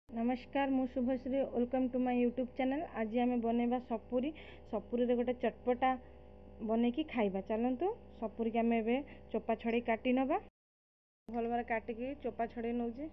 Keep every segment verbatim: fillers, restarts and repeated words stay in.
नमस्कार मु Shubhashree welcome to my YouTube channel. आज आम बनवा सपुरी सपुरी रे गोटे चटपटा बने की खाइबा। चलतु सपुरी के आम ए चोपा छड़े काटी नबा। भल भाव काटिकी चोपा छड़े नौचे।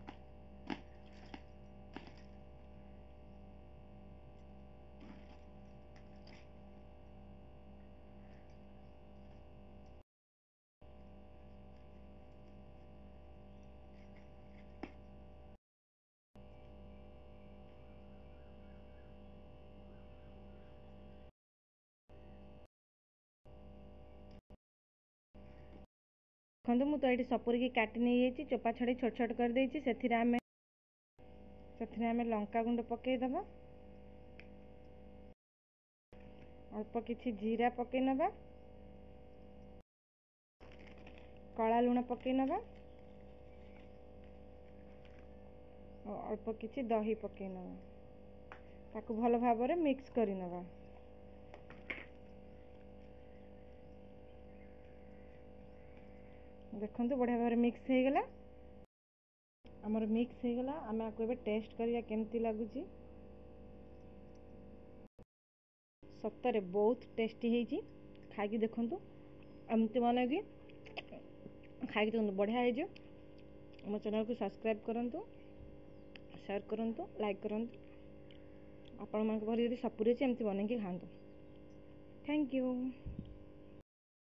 देखो मुझे तो ये सपुरी की काटी नहीं चोपा छड़ी छोट छोट कर देछि। सेथिरे आमे सेथिरे आमे लंका गुंड पके दबा। अल्प किछि जीरा पके नबा। कला लुण पके नबा। अल्प किछि दही पके नबा। ताकू भल भाव में मिक्स करि नबा। देखो बढ़िया भाव मिक्स हो गला। आमर मिक्स हो गला। आम आपको एबे टेस्ट करिया केमती लगुच। सतरे बहुत टेस्टी है। खाई देखु एमती मन कि खाई देखो बढ़िया है। मो चैनल को सब्सक्राइब करूँ, शेयर करूँ, लाइक करूँ। आपण मान घर यदि सपुरी अच्छे एमती बन के खातु। Thank you.